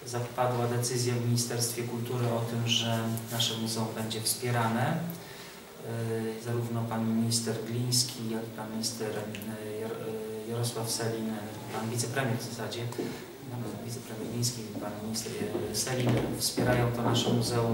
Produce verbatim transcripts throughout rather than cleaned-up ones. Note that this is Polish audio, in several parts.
zapadła decyzja w Ministerstwie Kultury o tym, że nasze muzeum będzie wspierane. Zarówno pan minister Gliński, jak i pan minister Jarosław Sellin, pan wicepremier w zasadzie, pan wicepremier Gliński i pan minister Sellin wspierają to nasze muzeum.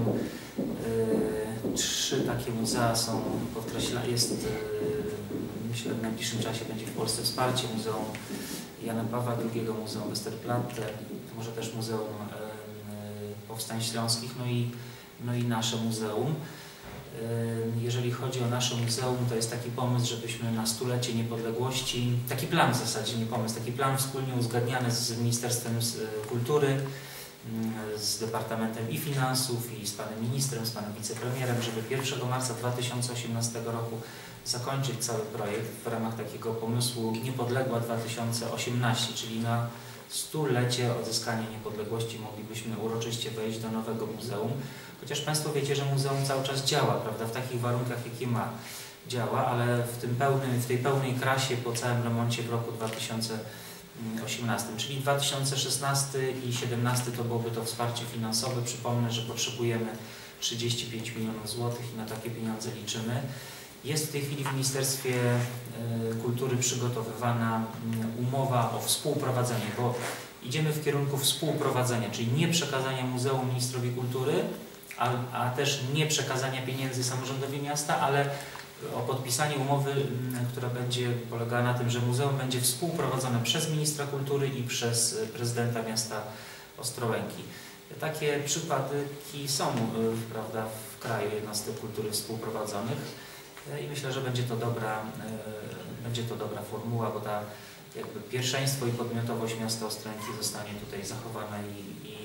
Trzy takie muzea są podkreślane, jest, myślę, w najbliższym czasie będzie w Polsce wsparcie Muzeum Jana Pawła drugiego, Muzeum Westerplatte, może też Muzeum Powstań Śląskich, no i, no i nasze muzeum. Jeżeli chodzi o nasze muzeum, to jest taki pomysł, żebyśmy na stulecie niepodległości, taki plan w zasadzie, nie pomysł, taki plan wspólnie uzgadniany z Ministerstwem Kultury, z Departamentem i Finansów, i z panem ministrem, z panem wicepremierem, żeby pierwszego marca dwa tysiące osiemnastego roku zakończyć cały projekt w ramach takiego pomysłu Niepodległa dwa tysiące osiemnaście, czyli na stulecie odzyskania niepodległości moglibyśmy uroczyście wejść do nowego muzeum. Chociaż Państwo wiecie, że muzeum cały czas działa, prawda, w takich warunkach, jakie ma, działa, ale w, tym pełnym, w tej pełnej krasie po całym remoncie w roku dwa tysiące osiemnastym, czyli dwa tysiące szesnasty i dwa tysiące siedemnasty to byłoby to wsparcie finansowe. Przypomnę, że potrzebujemy trzydzieści pięć milionów złotych i na takie pieniądze liczymy. Jest w tej chwili w Ministerstwie Kultury przygotowywana umowa o współprowadzenie, bo idziemy w kierunku współprowadzenia, czyli nie przekazania muzeum ministrowi kultury, a, a też nie przekazania pieniędzy samorządowi miasta, ale o podpisanie umowy, która będzie polegała na tym, że muzeum będzie współprowadzone przez ministra kultury i przez prezydenta miasta Ostrołęki. Takie przypadki są, prawda, w kraju jednostek kultury współprowadzonych i myślę, że będzie to dobra, będzie to dobra formuła, bo ta jakby pierwszeństwo i podmiotowość miasta Ostrołęki zostanie tutaj zachowana i, i